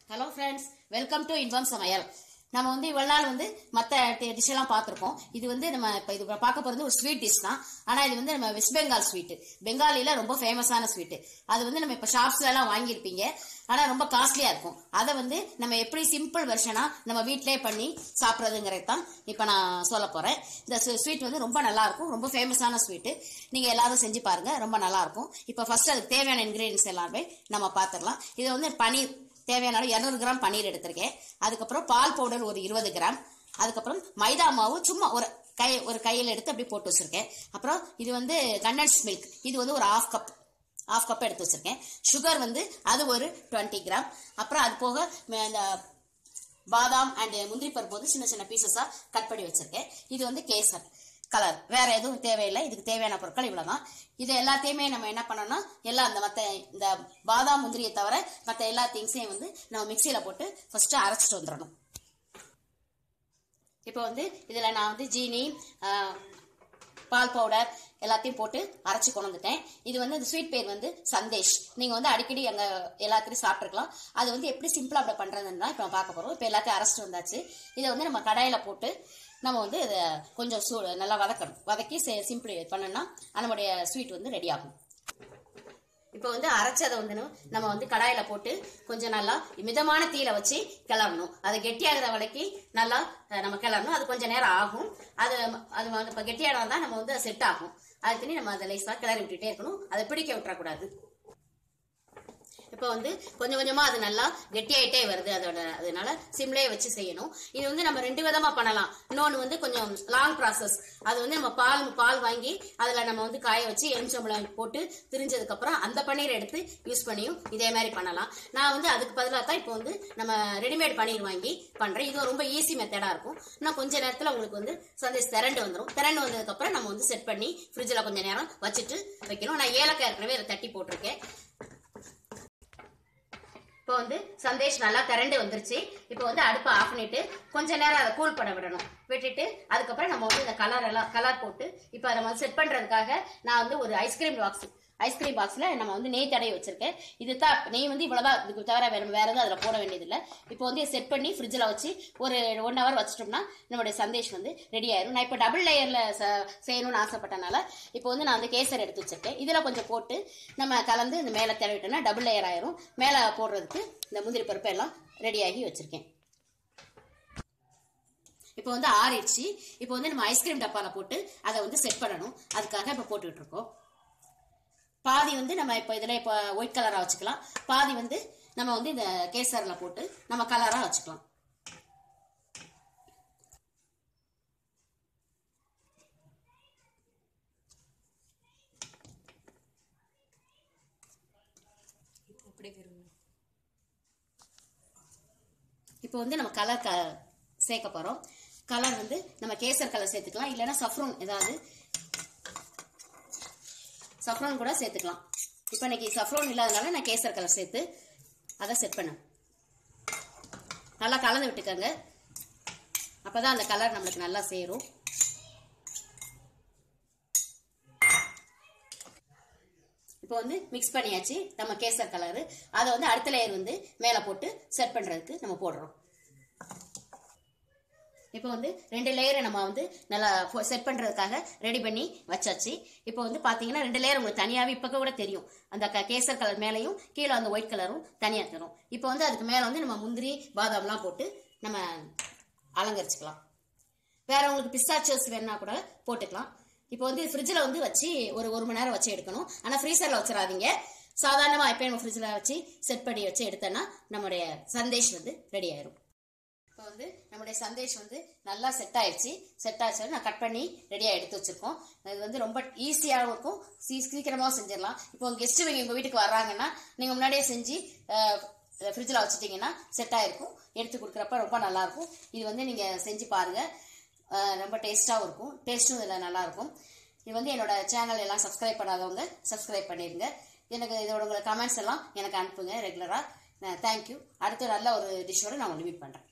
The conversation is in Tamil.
ஹலோ ஃப்ரெண்ட்ஸ், வெல்கம் டு இன்பம் சமையல். நம்ம வந்து இவ்வளவு நாள் வந்து மற்ற டிஷ் எல்லாம் பார்த்துருக்கோம். இது வந்து நம்ம இப்போ இது பார்க்க போகிறது ஒரு ஸ்வீட் டிஷ் தான். ஆனால் இது வந்து நம்ம வெஸ்ட் பெங்கால் ஸ்வீட்டு, பெங்காலியில் ரொம்ப ஃபேமஸான ஸ்வீட்டு. அது வந்து நம்ம இப்போ ஷாப்ஸ்ல எல்லாம் வாங்கியிருப்பீங்க, ஆனால் ரொம்ப காஸ்ட்லியாக இருக்கும். அதை வந்து நம்ம எப்படி சிம்பிள் வெர்ஷனாக நம்ம வீட்டிலே பண்ணி சாப்பிட்றதுங்கிறது தான் இப்போ நான் சொல்ல போகிறேன். இந்த ஸ்வீட் வந்து ரொம்ப நல்லாயிருக்கும், ரொம்ப ஃபேமஸான ஸ்வீட்டு. நீங்கள் எல்லாரும் செஞ்சு பாருங்கள், ரொம்ப நல்லாயிருக்கும். இப்போ ஃபர்ஸ்ட் அதுக்கு தேவையான இன்க்ரீடியன்ஸ் எல்லாமே நம்ம பார்த்துடலாம். இதை வந்து பனீர் தேவையான 200 கிராம் பன்னீர் எடுத்திருக்கேன். அதுக்கப்புறம் பால் பவுடர் ஒரு 20 கிராம். அதுக்கப்புறம் மைதா மாவு சும்மா ஒரு கையில் எடுத்து அப்படி போட்டு வச்சிருக்கேன். அப்புறம் இது வந்து கண்டன்ஸ் மில்க், இது வந்து ஒரு ஹாஃப் கப் எடுத்து வச்சிருக்கேன். சுகர் வந்து அது ஒரு 20 கிராம். அப்புறம் அது போக இந்த பாதாம் அண்ட் முந்திரி பருப்பு வந்து சின்ன சின்ன பீசஸா கட் பண்ணி வச்சிருக்கேன். இது வந்து கேசர் கலர், வேற எதுவும் தேவையில்லை. இதுக்கு தேவையான பொருட்கள் இவ்வளவுதான். இது எல்லாத்தையுமே நம்ம என்ன பண்ணோம்னா, எல்லாம் இந்த பாதாம் முந்திரியை தவிர மற்ற எல்லா திங்ஸையும் வந்து நம்ம மிக்சியில போட்டு ஃபர்ஸ்ட் அரைச்சிட்டு வந்துடணும். இப்போ வந்து இதுல நான் வந்து ஜீனி, பால் பவுடர் எல்லாத்தையும் போட்டு அரைச்சு கொண்டு வந்துட்டேன். இது வந்து இந்த ஸ்வீட் பேர் வந்து சந்தேஷ். நீங்க வந்து அடிக்கடி அங்க எல்லாத்தையும் சாப்பிட்டுருக்கலாம். அது வந்து எப்படி சிம்பிளா அப்படி பண்றதுன்னு தான் இப்போ பார்க்க போறோம். இப்போ எல்லாத்தையும் அரைச்சிட்டு வந்தாச்சு. இதை வந்து நம்ம கடாயில போட்டு நம்ம வந்து இதை கொஞ்சம் நல்லா வதக்கி சிம்பிள் பண்ணோம்னா நம்மளுடைய ஸ்வீட் வந்து ரெடி ஆகும். இப்போ வந்து அரைச்சதை வந்து நம்ம வந்து கடாயில போட்டு கொஞ்சம் நல்லா மிதமான தீயில வச்சு கிளறணும். அது கெட்டியாகிற வரைக்கும் நல்லா நம்ம கிளறணும். அது கொஞ்சம் நேரம் ஆகும். அது வந்து இப்போ கெட்டியானா தான் நம்ம வந்து செட் ஆகும். அதுக்கு நம்ம அதை லேசா கிளறி விட்டுட்டே இருக்கணும். அதை பிடிக்க விட்டுறக்கூடாது. இப்போ வந்து கொஞ்சம் கொஞ்சமா அது நல்லா கெட்டியாயிட்டே வருது. அதனால சிம்லேயே வச்சு செய்யணும். இது வந்து நம்ம 2 விதமா பண்ணலாம். இன்னொன்று வந்து கொஞ்சம் லாங் ப்ராசஸ். அது வந்து நம்ம பால் வாங்கி அதில் நம்ம வந்து காய வச்சு எலுமிச்சம்பழம் போட்டு திரிஞ்சதுக்கு அப்புறம் அந்த பன்னீர் எடுத்து யூஸ் பண்ணியும் இதே மாதிரி பண்ணலாம். நான் வந்து அதுக்கு பதிலாக தான் இப்போ வந்து நம்ம ரெடிமேட் பன்னீர் வாங்கி பண்றேன். இது ரொம்ப ஈஸி மெத்தடா இருக்கும். ஆனால் கொஞ்ச நேரத்தில் உங்களுக்கு வந்து சந்தேஷ் திரண்டு வந்துடும். திரண்டு வந்ததுக்கு அப்புறம் நம்ம வந்து செட் பண்ணி ஃப்ரிட்ஜில் கொஞ்சம் நேரம் வச்சுட்டு வைக்கணும். நான் ஏலக்காய் ஏற்கனவே அதை தட்டி போட்டிருக்கேன். இப்போ வந்து சந்தேஷ் நல்லா திரண்டு வந்துருச்சு. இப்போ வந்து அடுப்பை ஆஃப் பண்ணிட்டு கொஞ்ச நேரம் அதை கூல் பண்ண விட்டுட்டு அதுக்கப்புறம் நம்ம வந்து இந்த கலர் போட்டு இப்போ அதை நம்ம செட் பண்றதுக்காக நான் வந்து ஒரு ஐஸ்கிரீம் பாக்ஸ்ல நம்ம வந்து நெய் தடவி வச்சிருக்கேன். இது தான் நெய் வந்து இவ்வளவுதான், இதுக்கு தவிர வேற எதுவும் அதில் போட வேண்டியதில்லை. இப்போ வந்து செட் பண்ணி ஃப்ரிட்ஜில் வச்சு ஒரு 1 hour வச்சிட்டோம்னா நம்மளுடைய சந்தேஷ் வந்து ரெடி ஆயிரும். நான் இப்போ டபுள் லேயர்ல செய்யணும்னு ஆசைப்பட்டனால இப்போ வந்து நான் வந்து கேசர் எடுத்து வச்சிருக்கேன். இதில் கொஞ்சம் போட்டு நம்ம கலந்து இந்த மேலே தடவிட்டோம்னா டபுள் லேயர் ஆயிரும். மேலே போடுறதுக்கு இந்த முந்திரி பருப்பு எல்லாம் ரெடியாகி வச்சிருக்கேன். இப்போ வந்து ஆறிடுச்சு. இப்போ வந்து நம்ம ஐஸ்கிரீம் டப்பால போட்டு அதை வந்து செட் பண்ணணும். அதுக்காக இப்போ போட்டுக்கிட்டு இருக்கோம். பாதி வந்து நம்ம இப்போ இதில் இப்போ ஒயிட் கலரா வச்சுக்கலாம். பாதி வந்து நம்ம வந்து இந்த கேசர்ல போட்டு நம்ம கலரா வச்சுக்கலாம். இப்போ வந்து நம்ம கலர் சேர்க்க போறோம். கலர் வந்து நம்ம கேசர் கலர் சேர்த்துக்கலாம், இல்லைன்னா சஃப்ரான் கூட சேர்த்துக்கலாம். இப்போ இன்னைக்கு சஃப்ரான் இல்லாதனால நான் கேசர் கலர் சேர்த்து அதை செட் பண்ணேன். நல்லா கலந்து விட்டுக்கோங்க, அப்பதான் அந்த கலர் நம்மளுக்கு நல்லா சேரும். இப்போ வந்து மிக்ஸ் பண்ணியாச்சு நம்ம கேசர் கலரு. அதை வந்து அடுத்த லேயர் வந்து மேலே போட்டு செட் பண்றதுக்கு நம்ம போடுறோம். இப்போ வந்து 2 லேயரை நம்ம வந்து நல்லா செட் பண்றதுக்காக ரெடி பண்ணி வச்சாச்சு. இப்போ வந்து பாத்தீங்கன்னா 2 லேயர் உங்களுக்கு தனியாவே இப்ப கூட தெரியும். அந்த கேசர் கலர் மேலையும் கீழே அந்த ஒயிட் கலரும் தனியா தரும். இப்போ வந்து அதுக்கு மேல வந்து நம்ம முந்திரி பாதாம்லாம் போட்டு நம்ம அலங்கரிச்சுக்கலாம். வேற உங்களுக்கு பிஸ்தாச்சியோஸ் வேணா கூட போட்டுக்கலாம். இப்போ வந்து ஃப்ரிட்ஜில் வந்து வச்சு ஒரு 1 மணி நேரம் வச்சு எடுக்கணும். ஆனால் ஃப்ரீசரில் வச்சிடாதீங்க. சாதாரணமாக எப்போ நம்ம ஃப்ரிட்ஜில் வச்சு செட் பண்ணி வச்சு எடுத்தோன்னா நம்மளுடைய சந்தேஷ் வந்து ரெடி ஆயிரும். இப்போ வந்து நம்மளுடைய சந்தேஷ் வந்து நல்லா செட் ஆயிடுச்சு. நான் கட் பண்ணி ரெடியாக எடுத்து வச்சிருக்கோம். இது வந்து ரொம்ப ஈஸியாகவும் இருக்கும், சீக்கிரமாக செஞ்சிடலாம். இப்போ கெஸ்ட் உங்கள் வீட்டுக்கு வர்றாங்கன்னா நீங்கள் முன்னாடியே செஞ்சு ஃப்ரிட்ஜில் வச்சுட்டிங்கன்னா செட் ஆயிருக்கும். எடுத்து கொடுக்குறப்ப ரொம்ப நல்லா இருக்கும். இது வந்து நீங்கள் செஞ்சு பாருங்க, ரொம்ப டேஸ்டாகவும் இருக்கும். டேஸ்ட்டும் இதில் நல்லா இருக்கும். இது வந்து என்னோட சேனல் எல்லாம் சப்ஸ்கிரைப் பண்ணாதவங்க சப்ஸ்கிரைப் பண்ணிடுங்க. எனக்கு இதோட உங்களை கமெண்ட்ஸ் எல்லாம் எனக்கு அனுப்புங்க ரெகுலராக. தேங்க்யூ. அடுத்த நல்ல ஒரு டிஷ்ஷோட நான் உங்களுக்கு மீட் பண்ணுறேன்.